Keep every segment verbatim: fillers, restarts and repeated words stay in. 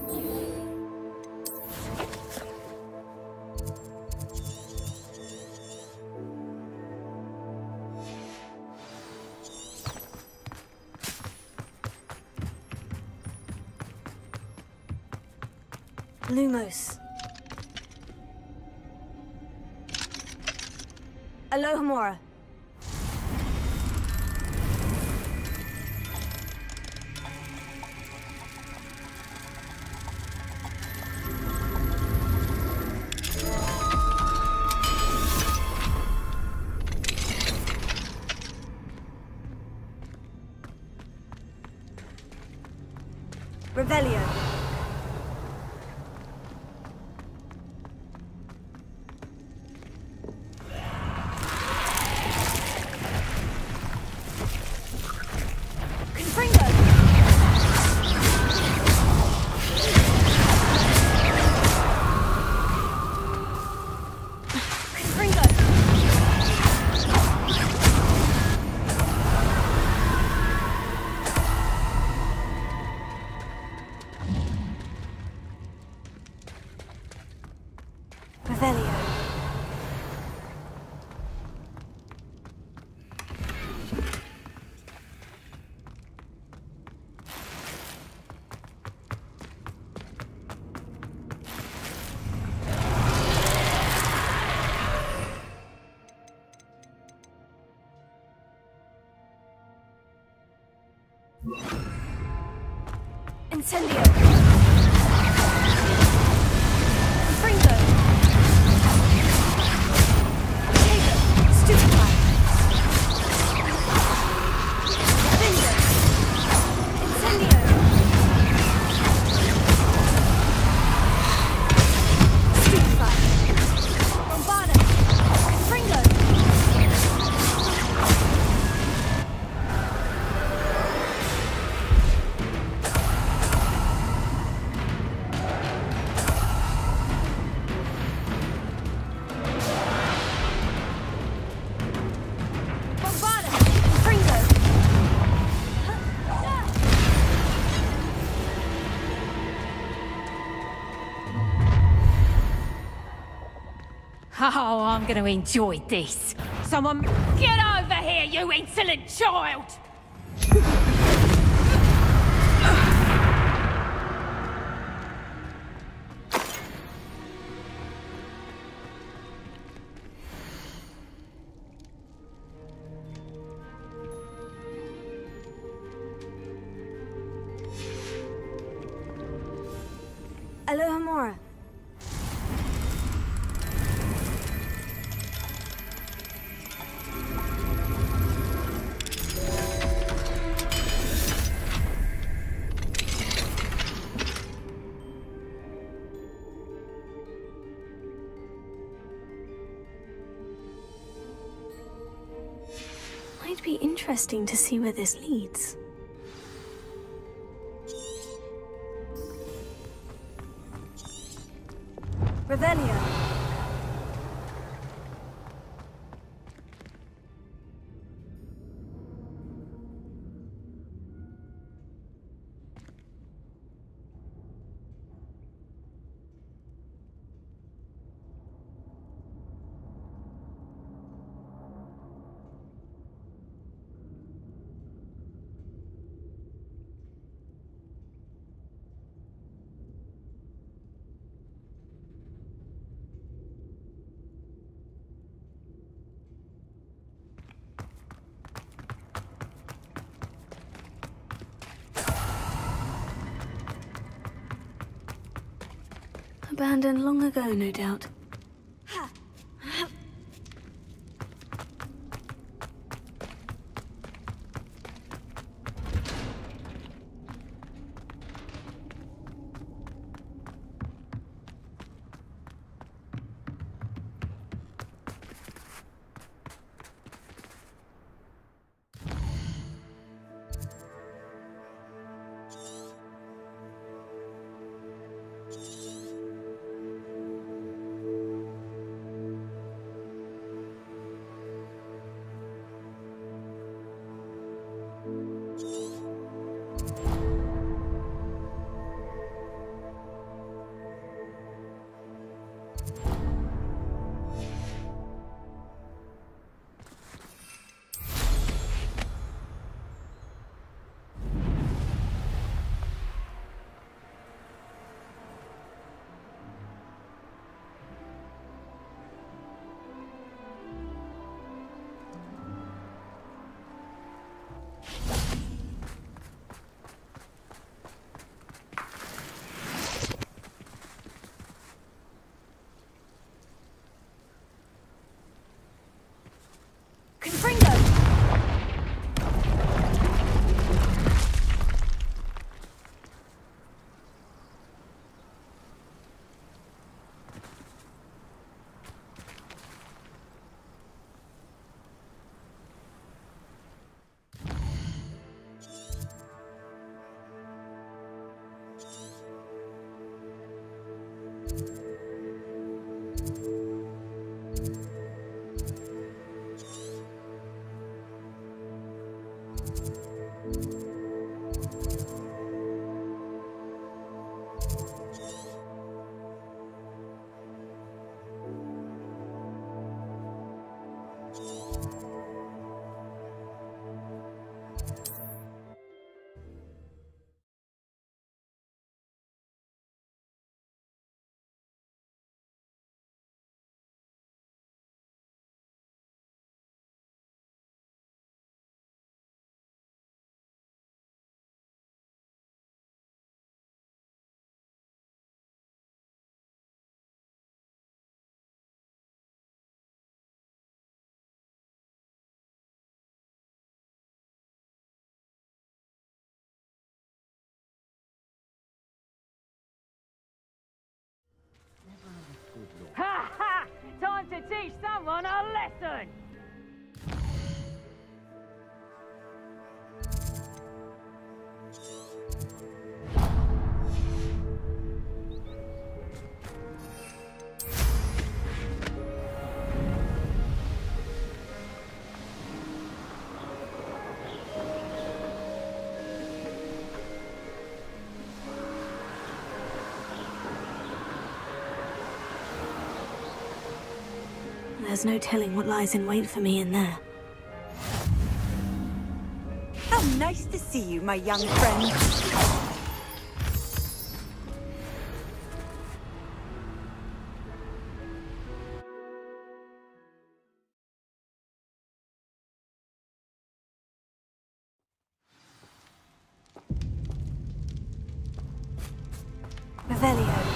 Lumos. Alohomora. Revelio. Incendio! Fringo! Potato! Stupefy! Finger! Incendio! Stupefy! Bombada! Fringo! Oh, I'm going to enjoy this. Someone get over here, you insolent child! Alohomora. Might be interesting to see where this leads. Revelio. Abandoned long ago, no doubt. teach someone a lesson! There's no telling what lies in wait for me in there. How nice to see you, my young friend. Revelio.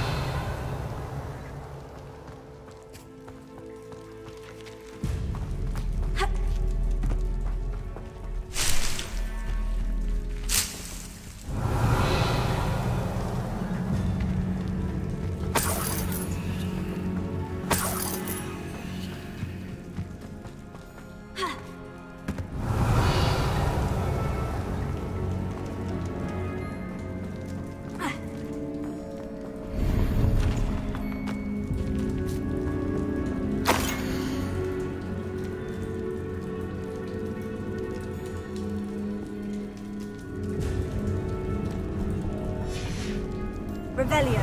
Revelio.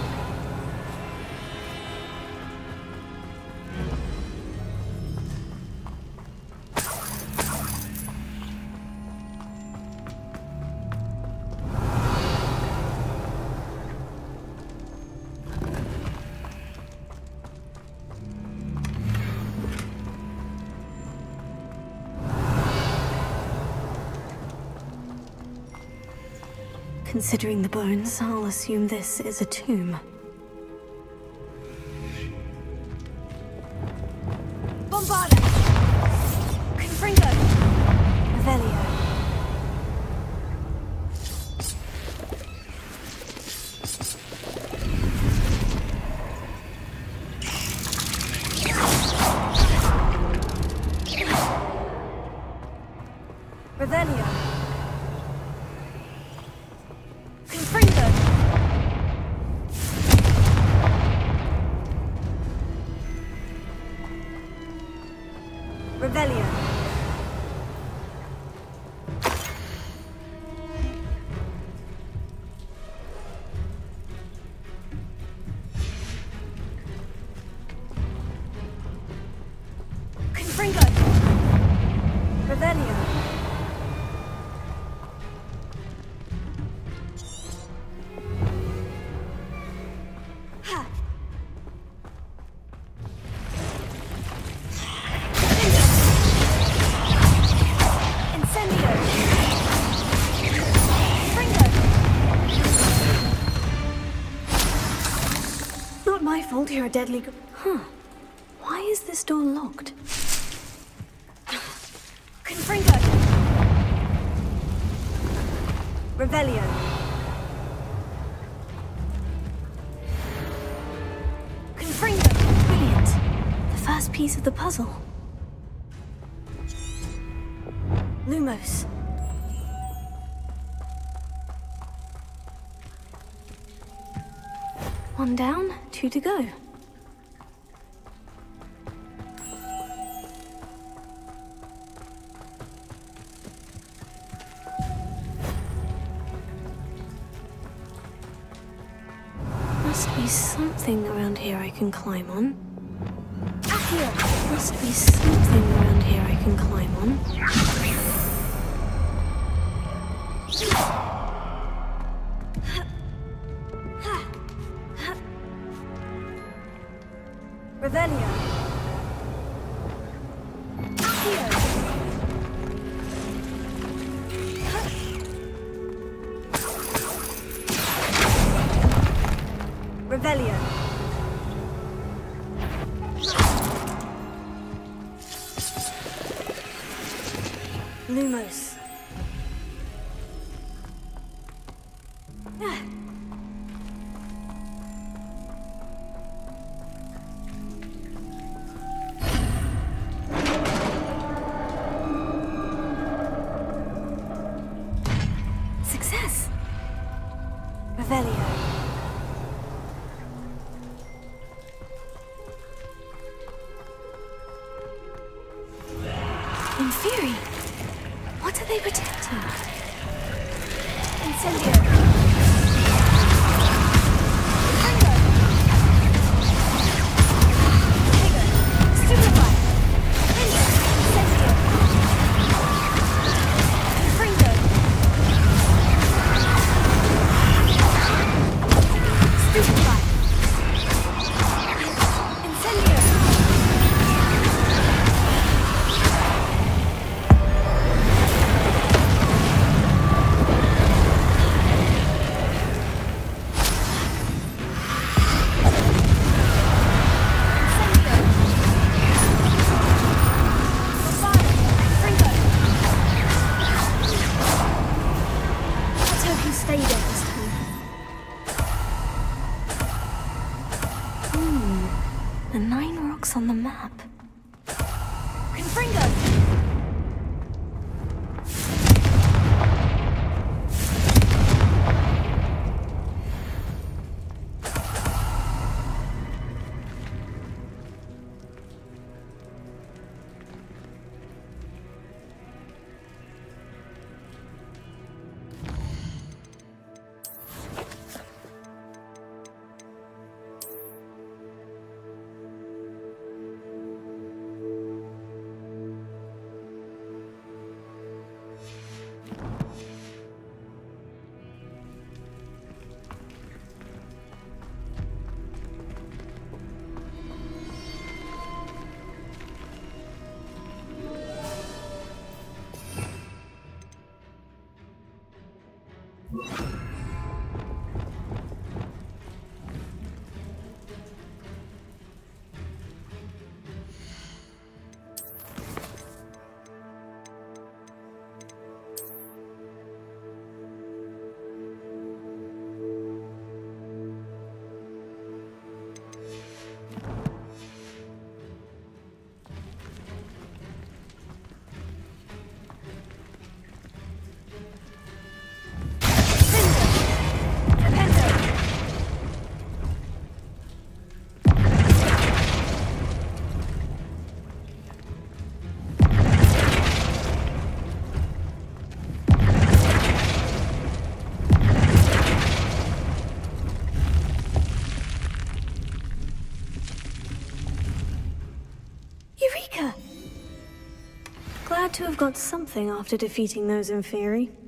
Considering the bones, I'll assume this is a tomb. Bombarda! Confringo! Revelio. Revelio. Confringo. Revelio. Confringo. Revelio. Ha. Incendio. Confringo. Not my fault you're a deadly gr- Huh. Why is this door locked? Confringo. Revelio. Confringo. Brilliant. The first piece of the puzzle. Lumos. One down, two to go. Must be something around here I can climb on. Accio! Must be something around here I can climb on. Revelio. Accio! Revelio. Lumos. Ah. Revelio. Inferi. What are they protecting? Incendio. The nine rocks on the map. Confringo! Glad to have got something after defeating those Inferi.